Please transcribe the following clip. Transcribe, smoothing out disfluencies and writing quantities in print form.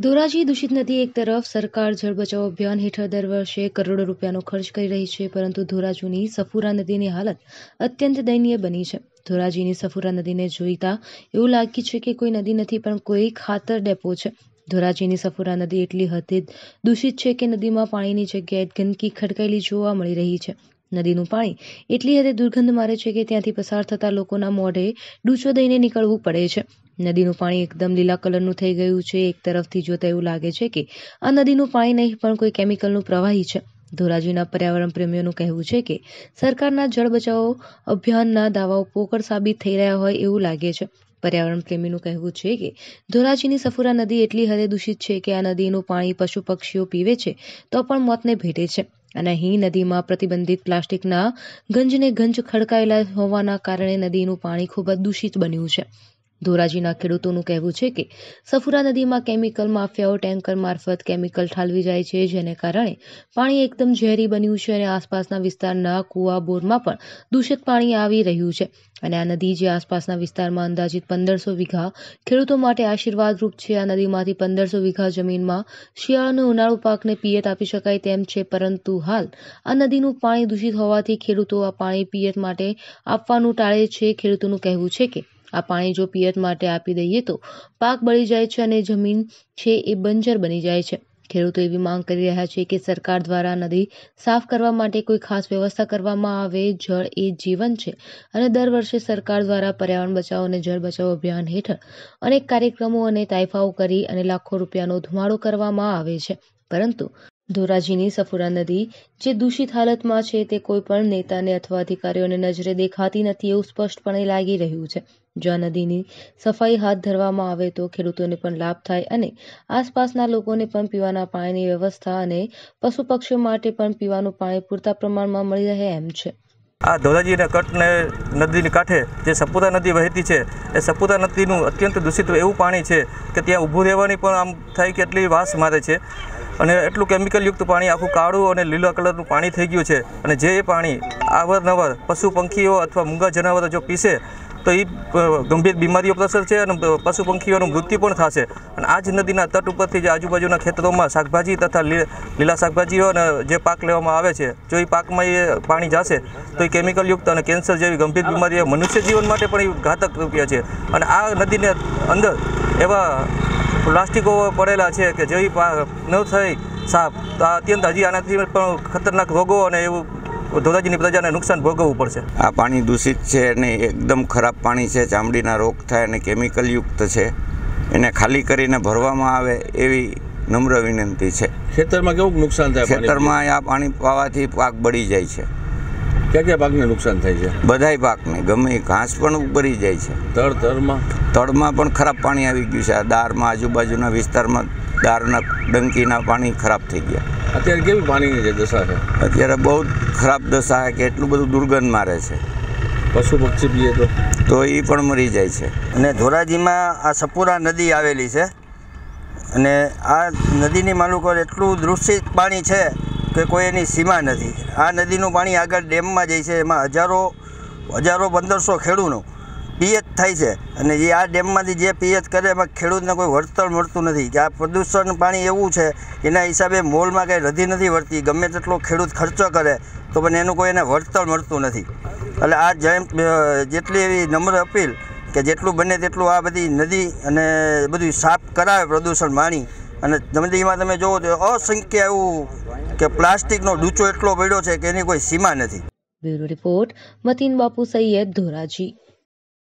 ધોરાજી દૂષિત નદી એક તરફ સરકાર જળ બચાવ અભિયાન હેઠળ દર વર્ષે કરોડો રૂપિયાનો ખર્ચ કરી રહી છે, પરંતુ ધોરાજીની સફુરા નદીની હાલત અત્યંત દયનીય બની છે. ધોરાજીની સફુરા નદીને જોઈતા એવું લાગે છે કે કોઈ નદી નથી પણ કોઈ ખાતર ડેપો છે. ધોરાજીની સફુરા નદી એટલી હદે દૂષિત છે કે નદીમાં પાણીની જગ્યાએ ગંદકી ખડકાયેલી જોવા મળી રહી છે. નદીનું પાણી એટલી હદે દુર્ગંધ મારે છે કે ત્યાંથી પસાર થતા લોકોના મોઢે ડૂચો દઈને નીકળવું પડે છે. નદીનું પાણી એકદમ લીલા કલરનું થઈ ગયું છે. એક તરફથી જોતા એવું લાગે છે કે આ નદીનું પાણી નહીં પણ કોઈ કેમિકલનું પ્રવાહી છે. ધોરાજીના પર્યાવરણ પ્રેમીઓનું કહેવું છે કે સરકારના જળ બચાવો અભિયાનના દાવાઓ પોકળ સાબિત થઈ રહ્યા હોય એવું લાગે છે. પર્યાવરણ પ્રેમીનું કહેવું છે કે ધોરાજીની સફુરા નદી એટલી હદે દૂષિત છે કે આ નદીનું પાણી પશુ પક્ષીઓ પીવે છે તો પણ મોતને ભેટે છે. અને અહીં નદીમાં પ્રતિબંધિત પ્લાસ્ટિકના ગંજને ગંજ ખડકાયેલા હોવાના કારણે નદીનું પાણી ખૂબ જ દૂષિત બન્યું છે. ધોરાજીના ખેડૂતોનું કહેવું છે કે સફુરા નદીમાં કેમિકલ માફિયાઓ ટેન્કર મારફત કેમિકલ ઠાલવી જાય છે, જેને કારણે પાણી એકદમ ઝેરી બન્યું છે અને આસપાસના વિસ્તારના કુવા બોરમાં પણ દૂષિત પાણી આવી રહ્યું છે. અને આ નદી જે આસપાસના વિસ્તારમાં અંદાજિત 1500 વીઘા ખેડૂતો માટે આશીર્વાદરૂપ છે. આ નદીમાંથી 1500 વીઘા જમીનમાં શિયાળો અને ઉનાળુ પાકને પિયત આપી શકાય તેમ છે, પરંતુ હાલ આ નદીનું પાણી દૂષિત હોવાથી ખેડૂતો આ પાણી પિયત માટે આપવાનું ટાળે છે. ખેડૂતોનું કહેવું છે કે આ પાણી જો પિયત માટે આપી દઈએ તો પાક બળી જાય છે અને જમીન છે એ બંજર બની જાય છે. ખેડૂતો એવી માંગ કરી રહ્યા છે કે સરકાર દ્વારા નદી સાફ કરવા માટે કોઈ ખાસ વ્યવસ્થા કરવામાં આવે. જળ એ જીવન છે અને દર વર્ષે સરકાર દ્વારા પર્યાવરણ બચાવો અને જળ બચાવો અભિયાન હેઠળ અનેક કાર્યક્રમો અને તાઇફાઓ કરી અને લાખો રૂપિયાનો ધુમાડો કરવામાં આવે છે, પરંતુ ધોરાજીની સફુરા નદી જે દૂષિત હાલતમાં છે તે કોઈ પણ નેતાને અથવા અધિકારીઓને નજરે દેખાતી નથી એવું સ્પષ્ટપણે લાગી રહ્યું છે. જો આ નદીની સફાઈ હાથ ધરવામાં આવે તો ખેડૂતોને પણ લાભ થાય અને આસપાસના લોકોને પણ પીવાના પાણીની વ્યવસ્થા અને પશુ પક્ષીઓ માટે પણ પીવાનું પાણી પૂરતા પ્રમાણમાં મળી રહે એમ છે. આ ધોરાજીના કટને નદીની કાંઠે જે સપુરા નદી વહેતી છે એ સપુરા નદીનું અત્યંત દૂષિત એવું પાણી છે કે ત્યાં ઊભું રહેવાની પણ આમ થાય કે એટલી વાસ મારે છે અને એટલું કેમિકલયુક્ત પાણી આખું કાળું અને લીલા કલરનું પાણી થઈ ગયું છે. અને જે પાણી અવારનવાર પશુ પંખીઓ અથવા મૂંગા જનાવરો જો પીશે તો એ ગંભીર બીમારીઓ પ્રસરશે અને પશુ પંખીઓનું મૃત્યુ પણ થશે. અને આ જ નદીના તટ ઉપરથી જે આજુબાજુના ખેતરોમાં શાકભાજી તથા લીલા શાકભાજીઓ અને જે પાક લેવામાં આવે છે, જો એ પાકમાં એ પાણી જશે તો એ કેમિકલયુક્ત અને કેન્સર જેવી ગંભીર બીમારીઓ મનુષ્ય જીવન માટે પણ એ ઘાતક રૂપિયા છે. અને આ નદીને અંદર એવા પ્લાસ્ટિકો પડેલા છે કે જેવી ન થઈ સાફ તો અત્યંત હજી આનાથી પણ ખતરનાક રોગો અને એવું ધોરાજીની પ્રજાને નુકસાન ભોગવવું પડશે. આ પાણી દૂષિત છે અને એકદમ ખરાબ પાણી છે. ચામડીના રોગ થાય અને કેમિકલયુક્ત છે. એને ખાલી કરીને ભરવામાં આવે એવી નમ્ર વિનંતી છે. ખેતરમાં કેવું નુકસાન થાય? ખેતરમાં આ પાણી પાવાથી પાક બળી જાય છે. ક્યાં ક્યાં પાકને નુકસાન થાય છે? બધાય પાકને. ગમે ઘાસ પણ ઉભરી જાય છે. તળમાં પણ ખરાબ પાણી આવી ગયું છે. આ દારમાં આજુબાજુના વિસ્તારમાં દારના ડંકીના પાણી ખરાબ થઈ ગયા. અત્યારે કેવી પાણીની જે દશા છે? અત્યારે બહુ ખરાબ દશા છે કે એટલું બધું દુર્ગંધ મારે છે. પશુ પક્ષી પીએ તો એ પણ મરી જાય છે. અને ધોરાજીમાં આ સપુરા નદી આવેલી છે અને આ નદીની માલુકો એટલું દૂષિત પાણી છે કે કોઈ એની સીમા નથી. આ નદીનું પાણી આગળ ડેમમાં જાય છે, એમાં હજારો 1500 ખેડૂતનું પિયત થાય છે અને જે આ ડેમમાંથી જે પિયત કરે એમાં ખેડૂતને કોઈ વળતર મળતું નથી. કે આ પ્રદૂષણ પાણી એવું છે એના હિસાબે મોલમાં કંઈ રધી નથી વળતી. ગમે તેટલો ખેડૂત ખર્ચો કરે તો પણ એનું કોઈ એને વળતર મળતું નથી. એટલે આ જેટલી એવી નમ્ર અપીલ કે જેટલું બને તેટલું આ બધી નદી અને બધું સાફ કરાવે પ્રદૂષણ પાણી. અને નદીમાં તમે જુઓ તો અસંખ્ય એવું કે પ્લાસ્ટિકનો ડૂચો એટલો પડ્યો છે કે એની કોઈ સીમા નથી. બ્યુરો રિપોર્ટ મતીન બાપુ સૈયદ, ધોરાજી.